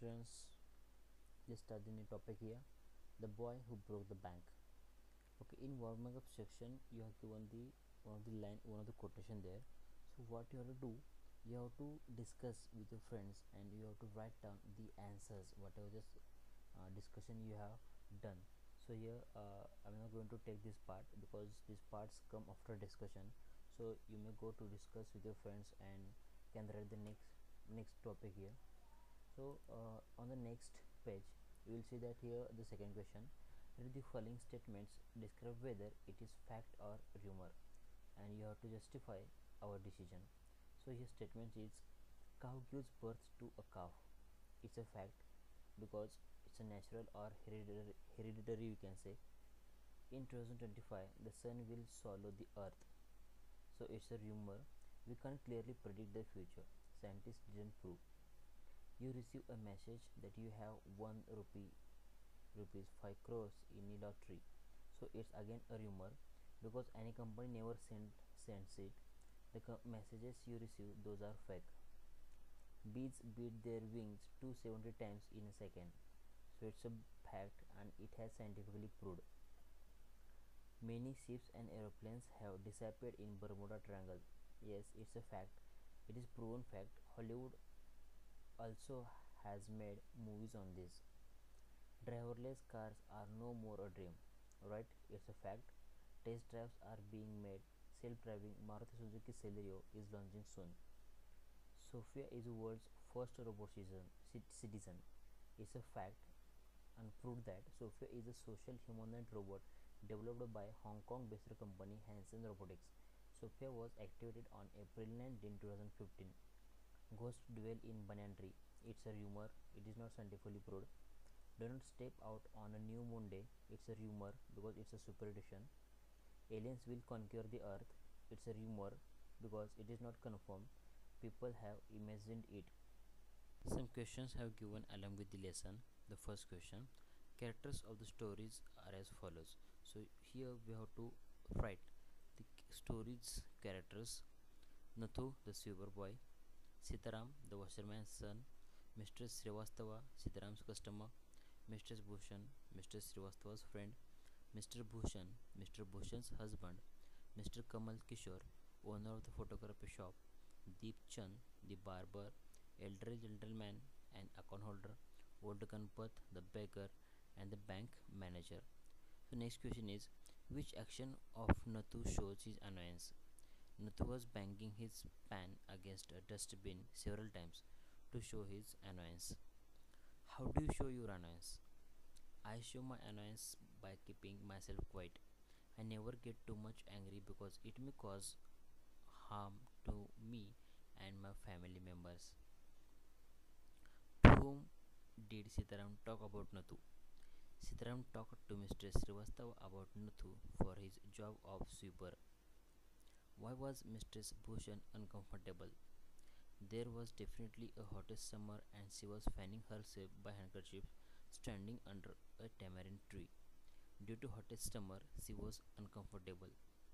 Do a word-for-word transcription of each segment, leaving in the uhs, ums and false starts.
students, let's start the new topic here. The boy who broke the bank. Okay, in warming up section, you have given the one of the line, one of the quotation there. So what you have to do, you have to discuss with your friends, and you have to write down the answers, whatever this uh, discussion you have done. So here, uh, I'm not going to take this part because these parts come after discussion. So you may go to discuss with your friends and can write the next next topic here. So uh, on the next page you will see that here the second question, read the following statements, describe whether it is fact or rumor, and you have to justify our decision. So your statement is, cow gives birth to a calf. It's a fact because it's a natural or hereditary, hereditary you can say. In two thousand twenty-five the sun will swallow the earth, so it's a rumor. We can't clearly predict the future, scientists didn't prove. You receive a message that you have one rupee rupees five crores in a lottery, so it's again a rumor because any company never send sends it. The messages you receive, those are fake. Bees beat their wings two hundred seventy times in a second, so it's a fact and it has scientifically proved. Many ships and aeroplanes have disappeared in Bermuda Triangle. Yes, it's a fact. It is proven fact. Hollywood also has made movies on this. Driverless cars are no more a dream, right? It's a fact. Test drives are being made. Self-driving Maruti Suzuki Celerio is launching soon. Sophia is the world's first robot citizen. It's a fact and proved that Sophia is a social humanoid robot developed by Hong Kong-based company Hanson Robotics. Sophia was activated on April nineteenth, two thousand fifteen. Ghosts dwell in banyan tree. It's a rumor. It is not scientifically proved. Do not step out on a new moon day. It's a rumor because it's a superstition. Aliens will conquer the earth. It's a rumor because it is not confirmed. People have imagined it. Some questions have given along with the lesson. The first question, characters of the stories are as follows. So here we have to write the stories characters. Nathu, the silver boy. Sitaram, the washerman's son. Mistress Srivastava, Sitaram's customer. Mistress Bhushan, Mistress Srivastava's friend. Mister Bhushan, Mister Bhushan's husband. Mister Kamal Kishore, owner of the photography shop. Deep Chand, the barber. Elderly gentleman and account holder. Old Ganpat, the beggar, and the bank manager. So next question is, which action of Nathu shows his annoyance? Nathu was banging his pan against a dustbin several times to show his annoyance. How do you show your annoyance? I show my annoyance by keeping myself quiet. I never get too much angry because it may cause harm to me and my family members. To whom did Sitaram talk about Nathu? Sitaram talked to Mister Srivastava about Nathu for his job of sweeper. Why was Mistress Bhushan uncomfortable? There was definitely a hottest summer and she was fanning herself by handkerchief standing under a tamarind tree. Due to hottest summer, she was uncomfortable.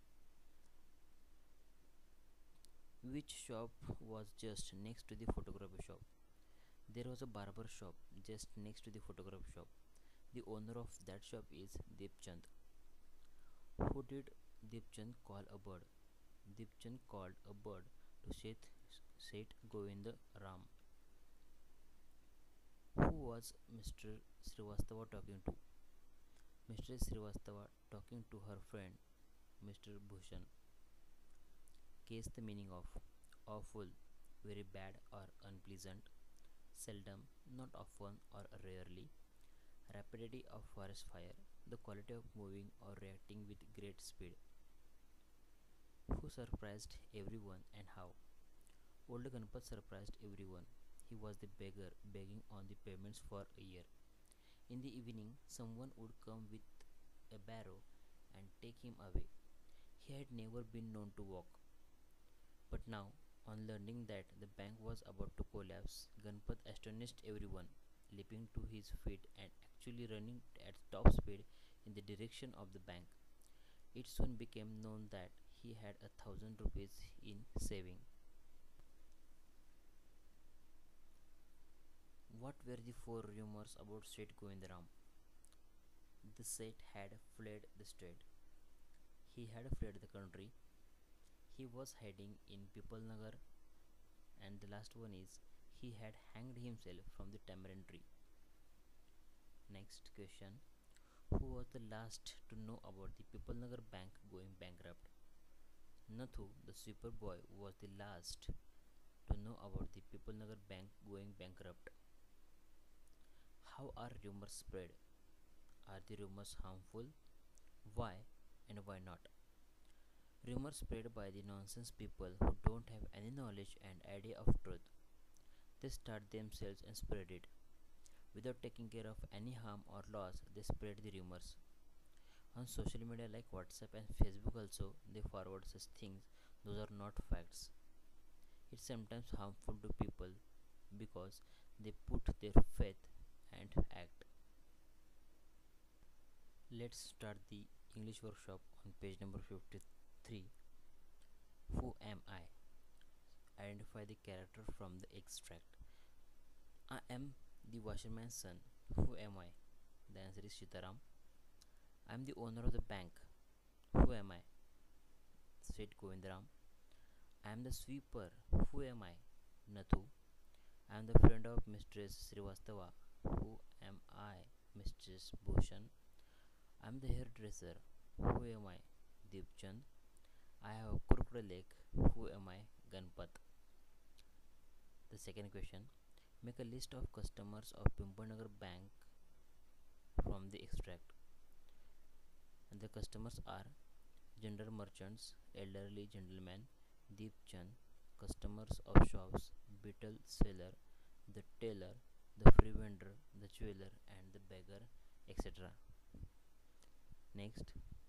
Which shop was just next to the photography shop? There was a barber shop just next to the photography shop. The owner of that shop is Deepchand. Who did Deepchand call a bird? Deepchand called a bird to Seth, Seth Govinda Ram. Who was Mister Srivastava talking to? Mister Srivastava talking to her friend Mister Bhushan. Case the meaning of awful, very bad or unpleasant, seldom, not often or rarely, rapidity of forest fire, the quality of moving or reacting with great speed. Who surprised everyone and how? Old Ganpat surprised everyone. He was the beggar begging on the pavements for a year. In the evening, someone would come with a barrow and take him away. He had never been known to walk. But now, on learning that the bank was about to collapse, Ganpat astonished everyone, leaping to his feet and actually running at top speed in the direction of the bank. It soon became known that he had a thousand rupees in saving. What were the four rumors about Seth Govindaram? The Seth had fled the state. He had fled the country. He was hiding in Pipalnagar. And the last one is he had hanged himself from the tamarind tree. Next question. Who was the last to know about the Pipalnagar bank going bankrupt? Nathu, the sweeper boy, was the last to know about the Pipalnagar bank going bankrupt. How are rumors spread? Are the rumors harmful? Why and why not? Rumors spread by the nonsense people who don't have any knowledge and idea of truth. They start themselves and spread it. Without taking care of any harm or loss, they spread the rumors. On social media like WhatsApp and Facebook also, they forward such things. Those are not facts. It's sometimes harmful to people because they put their faith and act. Let's start the English workshop on page number fifty-three. Who am I? Identify the character from the extract. I am the washerman's son. Who am I? The answer is Sitaram. I am the owner of the bank. Who am I? Said Govindaram. I am the sweeper. Who am I? Nathu. I am the friend of Mistress Srivastava. Who am I? Mistress Bhushan. I am the hairdresser. Who am I? Deepchand. I have a crooked leg. Who am I? Ganpat. The second question. Make a list of customers of Pimpanagar Bank from the extract. And the customers are general merchants, elderly gentlemen, Deepchand, customers of shops, beetle seller, the tailor, the free vendor, the jeweler, and the beggar, et cetera. Next,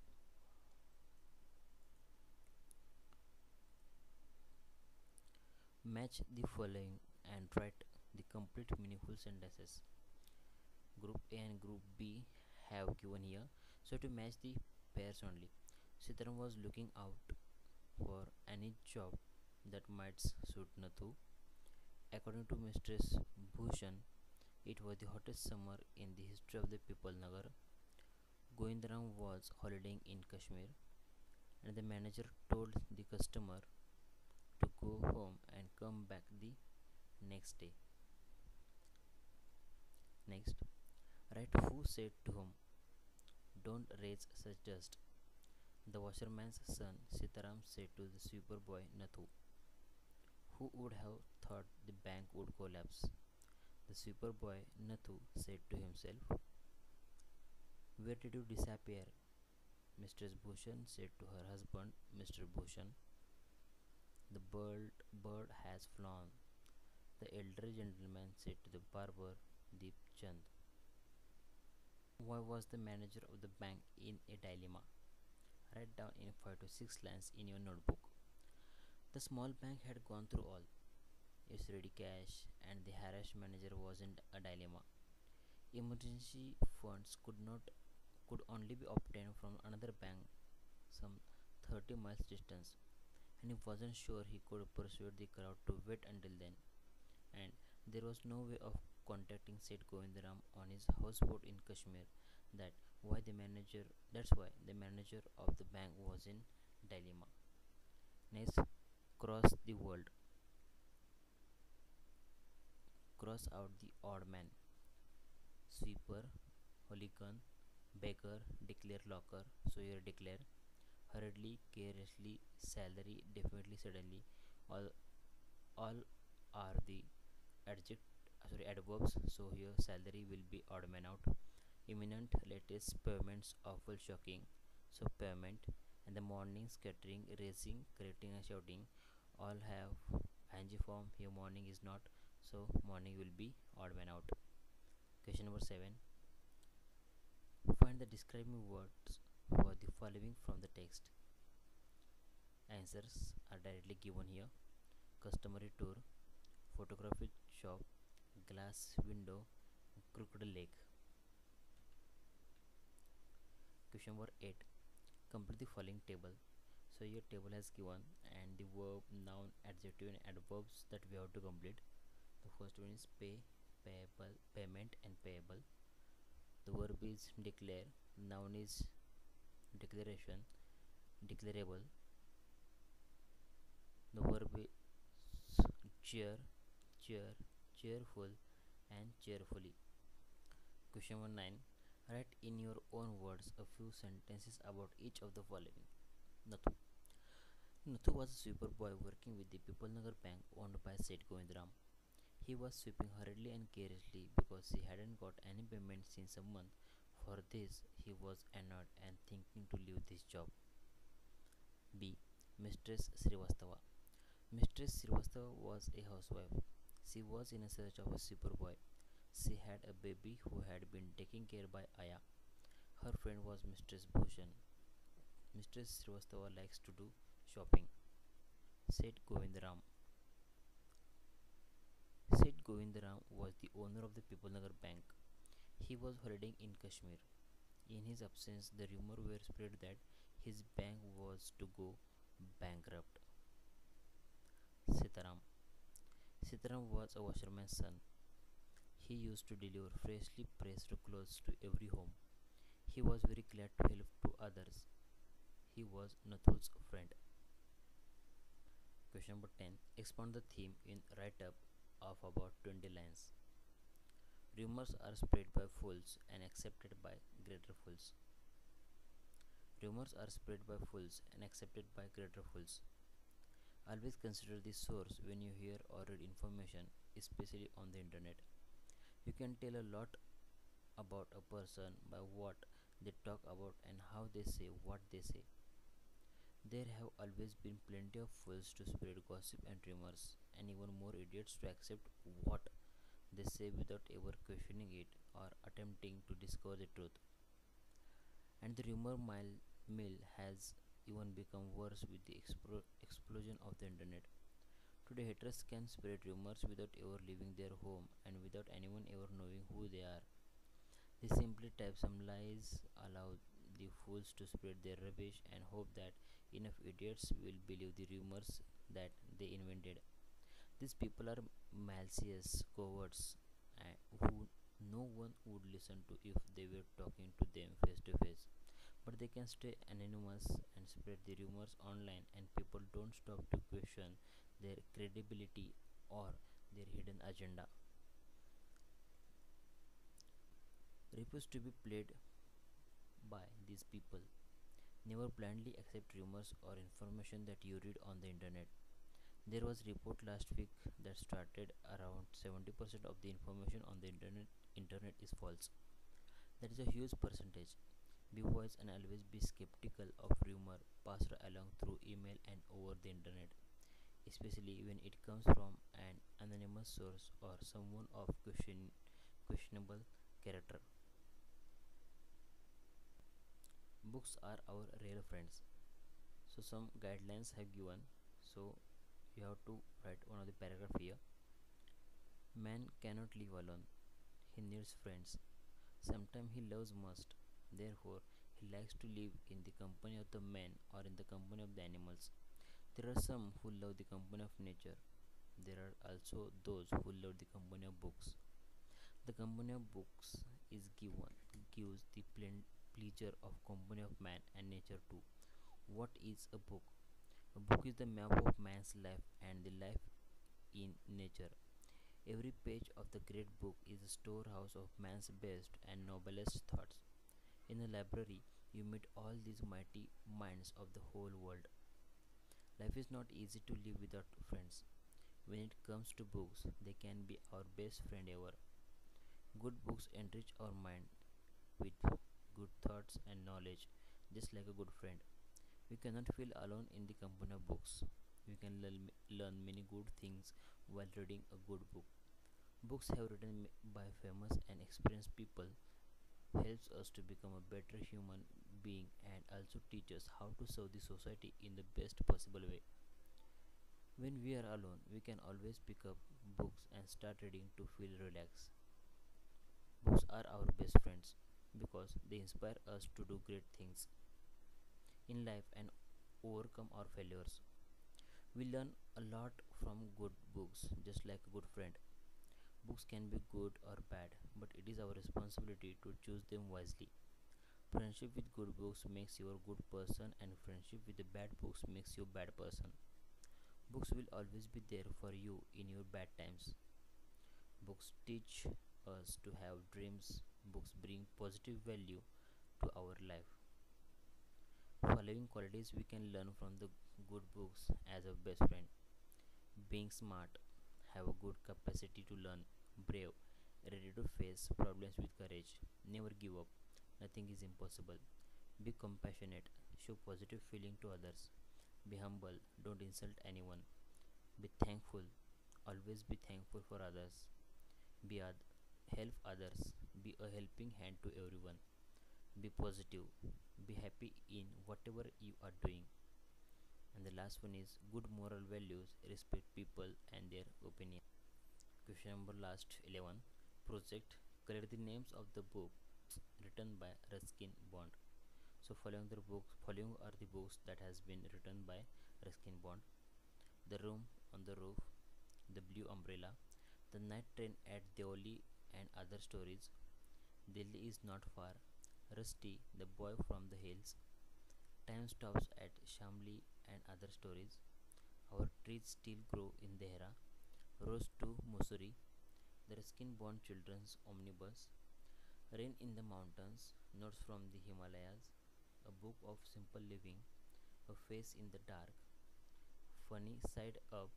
match the following and write the complete meaningful sentences. Group A and Group B have given here. So to match the pairs only, Sitaram was looking out for any job that might suit Nathu. According to Mistress Bhushan, it was the hottest summer in the history of the Pipalnagar. Govindaram was holidaying in Kashmir, and the manager told the customer to go home and come back the next day. Next, write who said to whom. Don't raise such dust. The washerman's son Sitaram said to the sweeper boy Nathu. Who would have thought the bank would collapse? The sweeper boy Nathu said to himself. Where did you disappear? Mistress Bhushan said to her husband, Mister Bhushan. The bird, bird has flown. The elderly gentleman said to the barber, Deepchand. Why was the manager of the bank in a dilemma? Write down in five to six lines in your notebook. The small bank had gone through all its ready cash, and the harassed manager was in a dilemma. Emergency funds could not could only be obtained from another bank some thirty miles distance, and he wasn't sure he could persuade the crowd to wait until then, and there was no way of contacting Seth Govindaram on his houseboat in Kashmir. That why the manager that's why the manager of the bank was in dilemma. Next, cross the world. Cross out the odd man. Sweeper, hooligan, beggar, declare locker, so here declare. Hurriedly, carelessly, salary, definitely, suddenly, all all are the adject sorry adverbs, so here salary will be odd man out. Imminent, latest, payments, awful, shocking, so payment. And the morning, scattering, racing, correcting and shouting, all have ing form. Here morning is not, so morning will be odd man out. Question number seven. Find the describing words for the following from the text. Answers are directly given here. Customary tour, photographic shop, glass window, crooked leg. Question number eight. Complete the following table. So your table has given and the verb, noun, adjective and adverbs that we have to complete. The first one is pay, payable, payment and payable. The verb is declare, noun is declaration, declarable. The verb is cheer, cheer, cheerful and cheerfully. Question number nine. Write in your own words a few sentences about each of the following. Nathu. Nathu was a sweeper boy working with the Pipalnagar bank owned by Seth Govindaram. He was sweeping hurriedly and carelessly because he hadn't got any payment since a month. For this, he was annoyed and thinking to leave this job. B. Mistress Srivastava. Mistress Srivastava was a housewife. She was in search of a super boy. She had a baby who had been taken care by Aya. Her friend was Mistress Bhushan. Mistress Srivastava likes to do shopping. Seth Govindaram. Seth Govindaram was the owner of the Pipalnagar bank. He was holidaying in Kashmir. In his absence, the rumor were spread that his bank was to go bankrupt. Sitaram. Sitaram was a washerman's son. He used to deliver freshly pressed clothes to every home. He was very glad to help to others. He was Nathu's friend. Question number ten. Expand the theme in write-up of about twenty lines. Rumors are spread by fools and accepted by greater fools. Rumors are spread by fools and accepted by greater fools. Always consider the source when you hear or read information, especially on the internet. You can tell a lot about a person by what they talk about and how they say what they say. There have always been plenty of fools to spread gossip and rumors, and even more idiots to accept what they say without ever questioning it or attempting to discover the truth. And the rumor mile mill has even become worse with the explo- explosion of the internet. Today, haters can spread rumors without ever leaving their home and without anyone ever knowing who they are. They simply type some lies, allow the fools to spread their rubbish, and hope that enough idiots will believe the rumors that they invented. These people are malicious cowards uh, who no one would listen to if they were talking to them face to face. But they can stay anonymous and spread the rumors online, and people don't stop to question their credibility or their hidden agenda. Refuse to be played by these people. Never blindly accept rumors or information that you read on the internet. There was a report last week that started around seventy percent of the information on the internet internet is false. That is a huge percentage. Be wise and always be skeptical of rumor passed along through email and over the internet, especially when it comes from an anonymous source or someone of question, questionable character. Books are our real friends. So some guidelines have given. So you have to write one of the paragraph here. Man cannot live alone. He needs friends. Sometimes he loves must. Therefore, he likes to live in the company of the man or in the company of the animals. There are some who love the company of nature. There are also those who love the company of books. The company of books is given gives the plen- pleasure of company of man and nature too. What is a book? A book is the map of man's life and the life in nature. Every page of the great book is a storehouse of man's best and noblest thoughts. In a library, you meet all these mighty minds of the whole world. Life is not easy to live without friends. When it comes to books, they can be our best friend ever. Good books enrich our mind with good thoughts and knowledge, just like a good friend. We cannot feel alone in the company of books. We can learn, learn many good things while reading a good book. Books have written by famous and experienced people helps us to become a better human being and also teach us how to serve the society in the best possible way. When we are alone, we can always pick up books and start reading to feel relaxed. Books are our best friends because they inspire us to do great things in life and overcome our failures. We learn a lot from good books, just like a good friend. Books can be good or bad, but it is our responsibility to choose them wisely. Friendship with good books makes you a good person, and friendship with the bad books makes you a bad person. Books will always be there for you in your bad times. Books teach us to have dreams. Books bring positive value to our life. Following qualities we can learn from the good books as a best friend. Being smart, have a good capacity to learn, brave, ready to face problems with courage, never give up, nothing is impossible. Be compassionate, show positive feeling to others, be humble, don't insult anyone, be thankful, always be thankful for others, be oth- help others, be a helping hand to everyone, be positive, be happy in whatever you are doing. And the last one is good moral values, respect people and their opinion. Question number last eleven. Project, collect the names of the books written by Ruskin Bond. So following the books following are the books that has been written by Ruskin Bond. The Room on the Roof, The Blue Umbrella, The Night Train at Deoli and Other Stories, Delhi is Not Far, Rusty, The Boy from the Hills, Time Stops at Shamli and Other Stories, Our Trees Still Grow in Dehra, Rose to Mussoorie, The Ruskin Bond Children's Omnibus, Rain in the Mountains, Notes from the Himalayas, A Book of Simple Living, A Face in the Dark, Funny Side Up,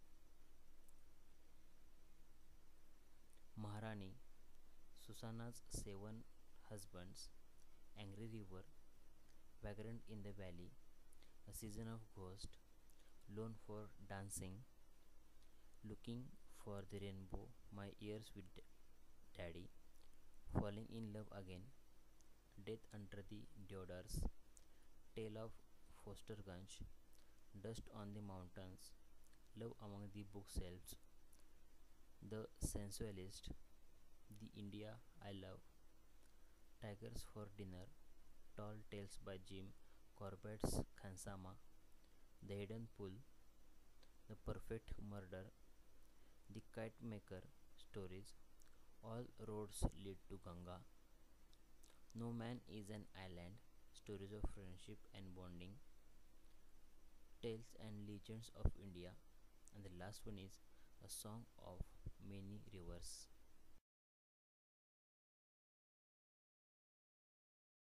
Maharani, Susanna's Seven Husbands, Angry River, Vagrant in the Valley, A Season of Ghost, Lone for Dancing, Looking for the Rainbow, My Years with Daddy, Falling in Love Again, Death Under the Deodars, Tale of Fosterganj, Dust on the Mountains, Love Among the Bookshelves, The Sensualist, The India I Love, Tigers for Dinner, Tall Tales by Jim Corbett's Khansama, The Hidden Pool, The Perfect Murder, The Kite Maker Stories, All Roads Lead to Ganga, No Man is an Island, Stories of Friendship and Bonding, Tales and Legends of India, and the last one is A Song of Many Rivers.